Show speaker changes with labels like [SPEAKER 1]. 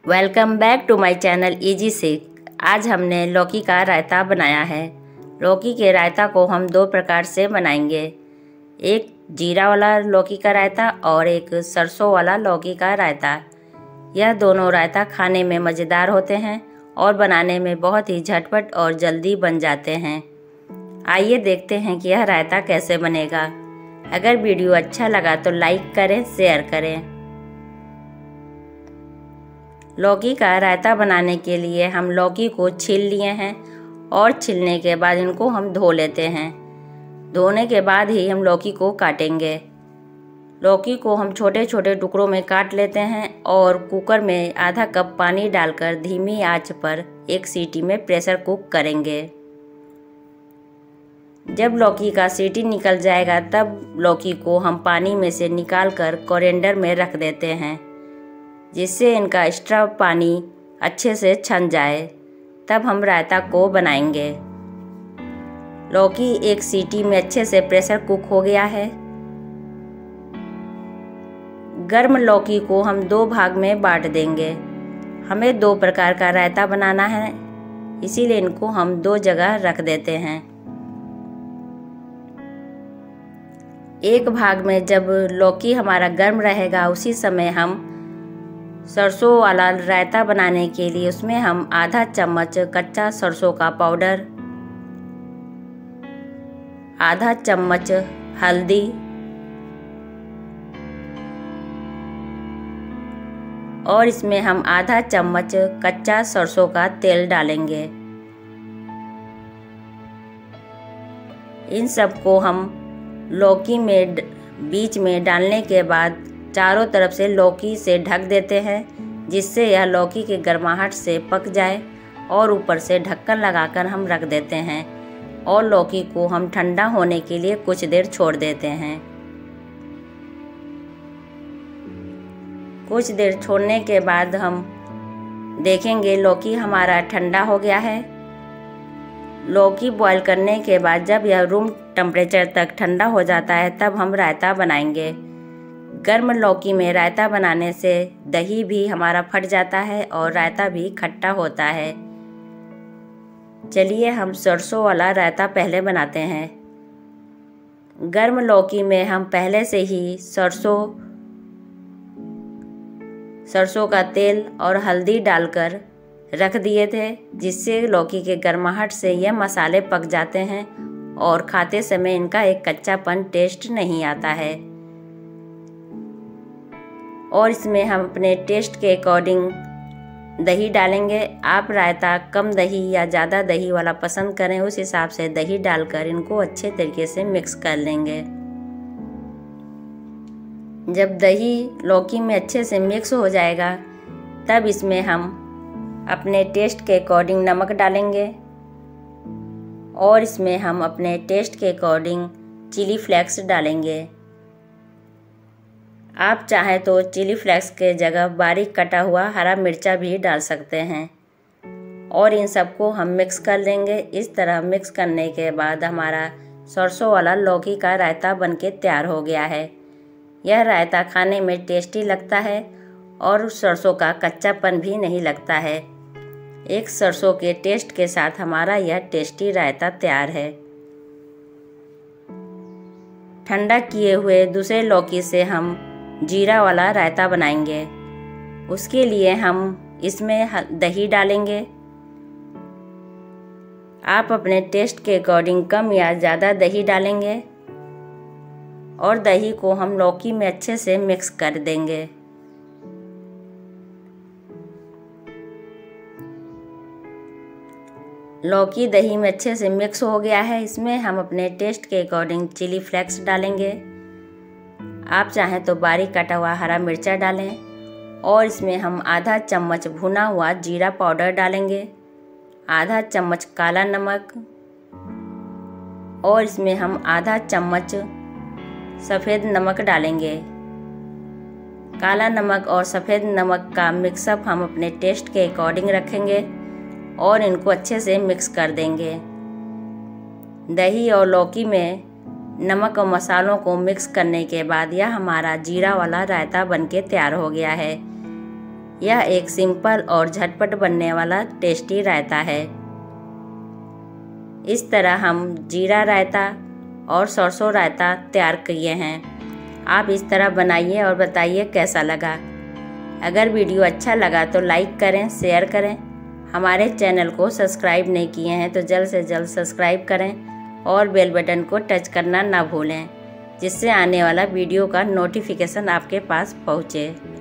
[SPEAKER 1] Welcome back to my channel easy सीख। आज हमने लौकी का रायता बनाया है। लौकी के रायता को हम दो प्रकार से बनाएंगे, एक जीरा वाला लौकी का रायता और एक सरसों वाला लौकी का रायता। यह दोनों रायता खाने में मज़ेदार होते हैं और बनाने में बहुत ही झटपट और जल्दी बन जाते हैं। आइए देखते हैं कि यह रायता कैसे बनेगा। अगर वीडियो अच्छा लगा तो लाइक करें, शेयर करें। लौकी का रायता बनाने के लिए हम लौकी को छील लिए हैं और छीलने के बाद इनको हम धो लेते हैं। धोने के बाद ही हम लौकी को काटेंगे। लौकी को हम छोटे छोटे टुकड़ों में काट लेते हैं और कुकर में आधा कप पानी डालकर धीमी आंच पर एक सीटी में प्रेशर कुक करेंगे। जब लौकी का सीटी निकल जाएगा तब लौकी को हम पानी में से निकाल कर कोरिएंडर में रख देते हैं, जिससे इनका एक्स्ट्रा पानी अच्छे से छन जाए। तब हम रायता को बनाएंगे। लौकी एक सीटी में अच्छे से प्रेशर कुक हो गया है। गर्म लौकी को हम दो भाग में बांट देंगे। हमें दो प्रकार का रायता बनाना है, इसीलिए इनको हम दो जगह रख देते हैं। एक भाग में जब लौकी हमारा गर्म रहेगा उसी समय हम सरसों वाला रायता बनाने के लिए उसमें हम आधा चम्मच कच्चा सरसों का पाउडर, आधा चम्मच हल्दी और इसमें हम आधा चम्मच कच्चा सरसों का तेल डालेंगे। इन सबको हम लौकी में बीच में डालने के बाद चारों तरफ से लौकी से ढक देते हैं, जिससे यह लौकी के गर्माहट से पक जाए। और ऊपर से ढक्कन लगाकर हम रख देते हैं और लौकी को हम ठंडा होने के लिए कुछ देर छोड़ देते हैं। कुछ देर छोड़ने के बाद हम देखेंगे लौकी हमारा ठंडा हो गया है। लौकी बॉईल करने के बाद जब यह रूम टेम्परेचर तक ठंडा हो जाता है तब हम रायता बनाएंगे। गर्म लौकी में रायता बनाने से दही भी हमारा फट जाता है और रायता भी खट्टा होता है। चलिए हम सरसों वाला रायता पहले बनाते हैं। गर्म लौकी में हम पहले से ही सरसों का तेल और हल्दी डालकर रख दिए थे, जिससे लौकी के गर्माहट से यह मसाले पक जाते हैं और खाते समय इनका एक कच्चापन टेस्ट नहीं आता है। और इसमें हम अपने टेस्ट के अकॉर्डिंग दही डालेंगे। आप रायता कम दही या ज़्यादा दही वाला पसंद करें, उस हिसाब से दही डालकर इनको अच्छे तरीके से मिक्स कर लेंगे। जब दही लौकी में अच्छे से मिक्स हो जाएगा तब इसमें हम अपने टेस्ट के अकॉर्डिंग नमक डालेंगे और इसमें हम अपने टेस्ट के अकॉर्डिंग चिली फ्लेक्स डालेंगे। आप चाहें तो चिली फ्लेक्स के जगह बारीक कटा हुआ हरा मिर्चा भी डाल सकते हैं। और इन सबको हम मिक्स कर लेंगे। इस तरह मिक्स करने के बाद हमारा सरसों वाला लौकी का रायता बनके तैयार हो गया है। यह रायता खाने में टेस्टी लगता है और सरसों का कच्चापन भी नहीं लगता है। एक सरसों के टेस्ट के साथ हमारा यह टेस्टी रायता तैयार है। ठंडा किए हुए दूसरे लौकी से हम जीरा वाला रायता बनाएंगे। उसके लिए हम इसमें दही डालेंगे। आप अपने टेस्ट के अकॉर्डिंग कम या ज़्यादा दही डालेंगे और दही को हम लौकी में अच्छे से मिक्स कर देंगे। लौकी दही में अच्छे से मिक्स हो गया है। इसमें हम अपने टेस्ट के अकॉर्डिंग चिली फ्लेक्स डालेंगे। आप चाहें तो बारीक कटा हुआ हरा मिर्चा डालें और इसमें हम आधा चम्मच भुना हुआ जीरा पाउडर डालेंगे, आधा चम्मच काला नमक और इसमें हम आधा चम्मच सफ़ेद नमक डालेंगे। काला नमक और सफ़ेद नमक का मिक्सअप हम अपने टेस्ट के अकॉर्डिंग रखेंगे और इनको अच्छे से मिक्स कर देंगे। दही और लौकी में नमक और मसालों को मिक्स करने के बाद यह हमारा जीरा वाला रायता बनके तैयार हो गया है। यह एक सिंपल और झटपट बनने वाला टेस्टी रायता है। इस तरह हम जीरा रायता और सरसों रायता तैयार किए हैं। आप इस तरह बनाइए और बताइए कैसा लगा। अगर वीडियो अच्छा लगा तो लाइक करें, शेयर करें। हमारे चैनल को सब्सक्राइब नहीं किए हैं तो जल्द से जल्द सब्सक्राइब करें और बेल बटन को टच करना ना भूलें, जिससे आने वाला वीडियो का नोटिफिकेशन आपके पास पहुँचे।